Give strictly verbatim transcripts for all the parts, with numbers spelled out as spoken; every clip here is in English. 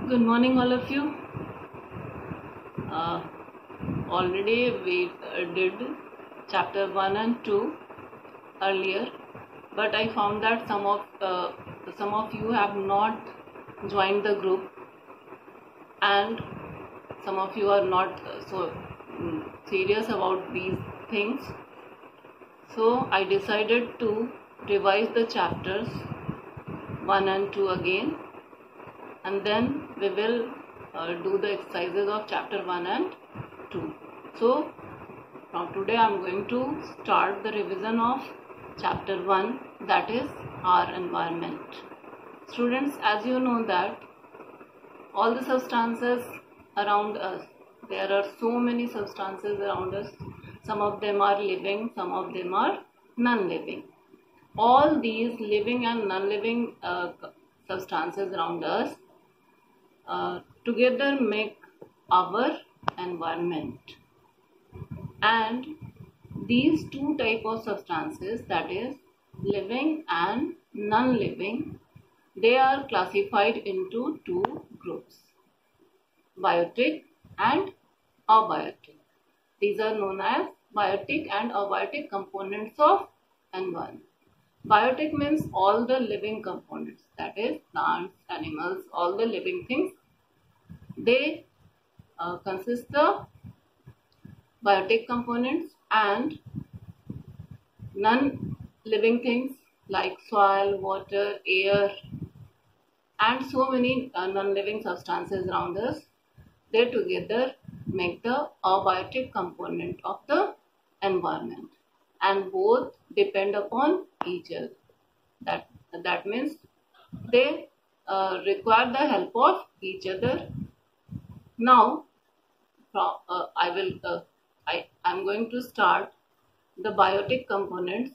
Good morning, all of you. Uh, already we uh, did chapter one and two earlier, but I found that some of uh, some of you have not joined the group, and some of you are not uh, so um, serious about these things. So I decided to revise the chapters one and two again, and then we will uh, do the exercises of chapter one and two. So from today I am going to start the revision of chapter one, that is our environment. Students, as you know that all the substances around us, there are so many substances around us. Some of them are living, some of them are non-living. All these living and non-living uh, substances around us uh, together make our environment. And these two type of substances, that is living and non-living, they are classified into two groups, biotic and abiotic. These are known as biotic and abiotic components of environment. Biotic means all the living components, that is plants, animals, all the living things. They uh, consist of biotic components, and non-living things like soil, water, air, and so many uh, non-living substances around us, they together make the abiotic component of the environment, and both depend upon each other. That, that means they uh, require the help of each other. Now, from, uh, I will uh, I am going to start the biotic components.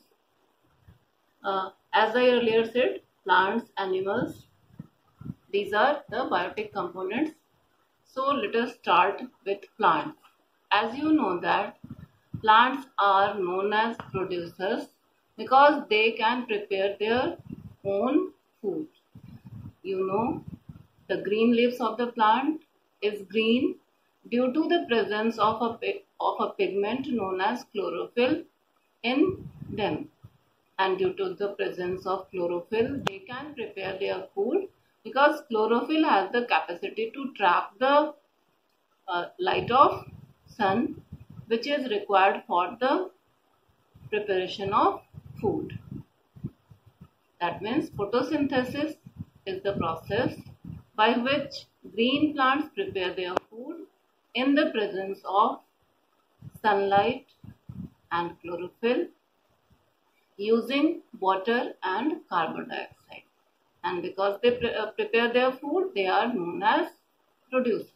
Uh, as I earlier said, plants, animals, these are the biotic components. So let us start with plants. As you know that plants are known as producers because they can prepare their own food. You know, the green leaves of the plant is green due to the presence of a, of a pigment known as chlorophyll in them. And due to the presence of chlorophyll, they can prepare their food because chlorophyll has the capacity to trap the uh, light of sun, which is required for the preparation of food. That means photosynthesis is the process by which green plants prepare their food in the presence of sunlight and chlorophyll using water and carbon dioxide. And because they pre uh, prepare their food, they are known as producers.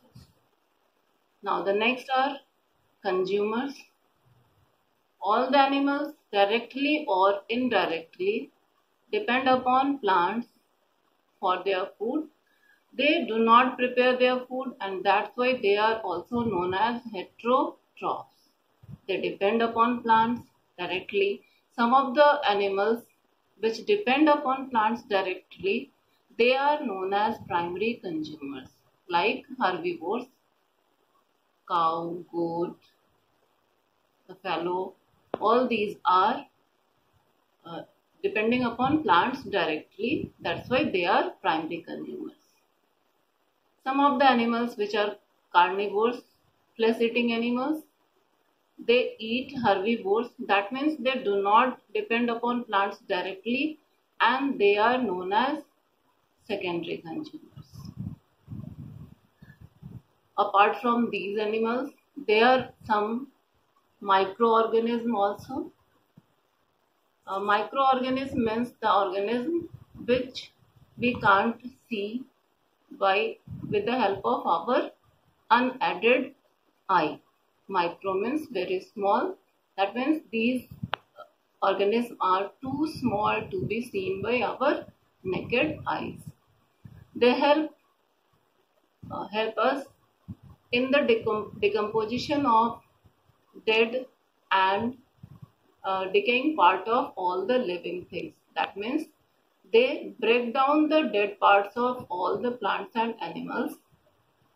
Now the next are consumers. All the animals, directly or indirectly, depend upon plants for their food. They do not prepare their food, and that's why they are also known as heterotrophs. They depend upon plants directly. Some of the animals which depend upon plants directly, they are known as primary consumers, like herbivores, cow, goat, buffalo. All these are uh, depending upon plants directly. That's why they are primary consumers. Some of the animals which are carnivores, flesh-eating animals, they eat herbivores. That means they do not depend upon plants directly, and they are known as secondary consumers. Apart from these animals, there are some microorganisms also. A microorganism means the organism which we can't see by with the help of our unaided eye. Micro means very small. That means these organisms are too small to be seen by our naked eyes. They help uh, help us in the decom decomposition of dead and uh, decaying part of all the living things. That means they break down the dead parts of all the plants and animals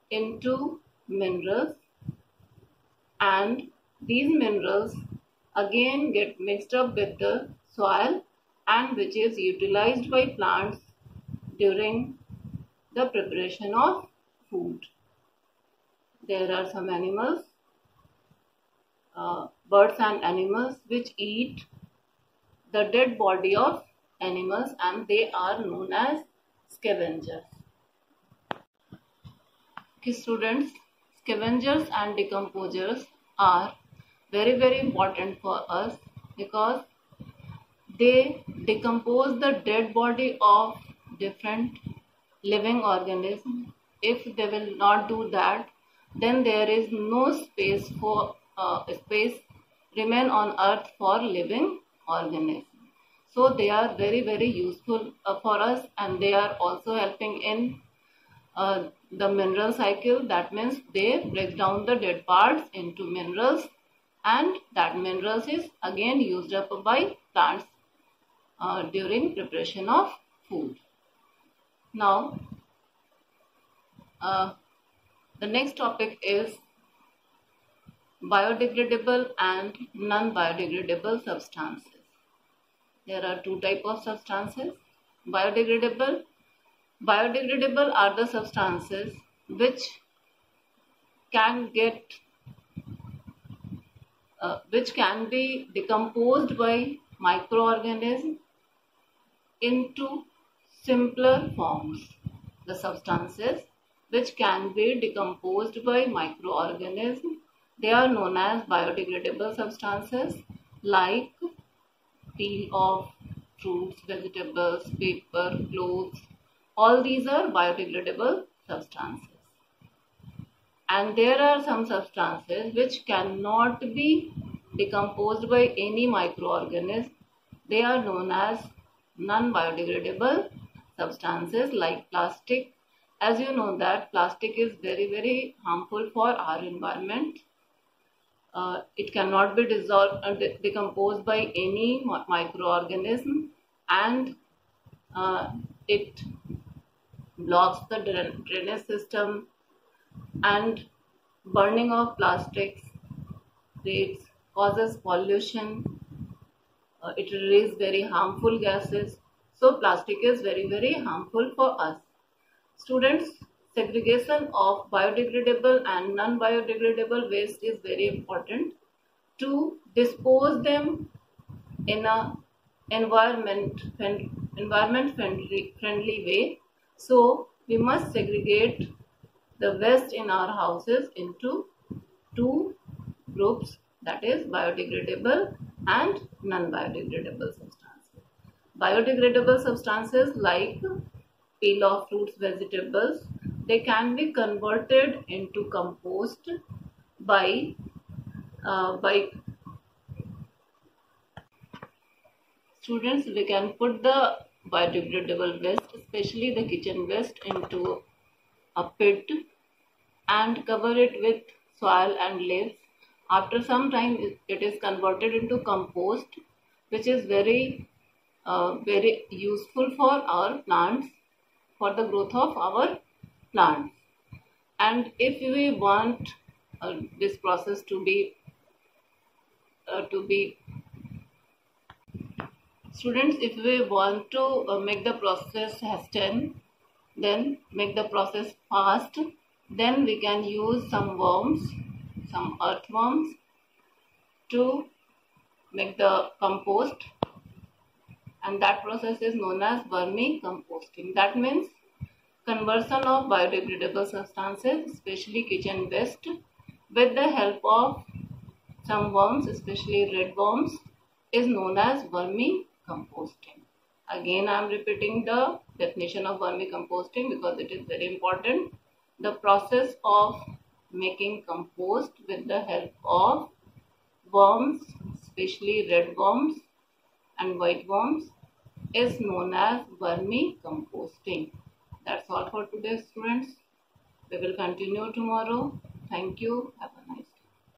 into minerals, and these minerals again get mixed up with the soil and which is utilized by plants during the preparation of food. There are some animals, uh, birds and animals which eat the dead body of animals, and they are known as scavengers. Okay, students, scavengers and decomposers are very very important for us because they decompose the dead body of different living organisms. If they will not do that, then there is no space for uh, space remain on earth for living organisms. So they are very very useful uh, for us, and they are also helping in uh, the mineral cycle. That means they break down the dead parts into minerals, and that minerals is again used up by plants uh, during preparation of food. Now uh, the next topic is biodegradable and non-biodegradable substances. There are two types of substances. Biodegradable. Biodegradable are the substances which can get uh, which can be decomposed by microorganisms into simpler forms. The substances which can be decomposed by microorganisms, they are known as biodegradable substances, like peel of fruits, vegetables, paper, clothes. All these are biodegradable substances. And there are some substances which cannot be decomposed by any microorganism. They are known as non-biodegradable substances, like plastic. As you know that plastic is very very harmful for our environment. Uh, it cannot be dissolved and de decomposed by any microorganism, and uh, it blocks the drainage system, and burning of plastics creates causes pollution. Uh, it releases very harmful gases. So plastic is very very harmful for us. Students, segregation of biodegradable and non-biodegradable waste is very important to dispose them in a environment environment friendly friendly way. So we must segregate the waste in our houses into two groups, that is biodegradable and non-biodegradable substances. Biodegradable substances like peel of fruits, vegetables, they can be converted into compost by uh, by students. We can put the biodegradable waste, especially the kitchen waste, into a pit and cover it with soil and leaves. After some time it is converted into compost, which is very uh, very useful for our plants, for the growth of our plants. And if we want uh, this process to be uh, to be students, if we want to uh, make the process hasten, then make the process fast, then we can use some worms, some earthworms, to make the compost, and that process is known as vermicomposting. That means conversion of biodegradable substances, especially kitchen waste, with the help of some worms, especially red worms, is known as vermicomposting. Again, I am repeating the definition of vermicomposting because it is very important. The process of making compost with the help of worms, especially red worms and white worms, is known as vermicomposting. That's all for today, students. We will continue tomorrow. Thank you. Have a nice day.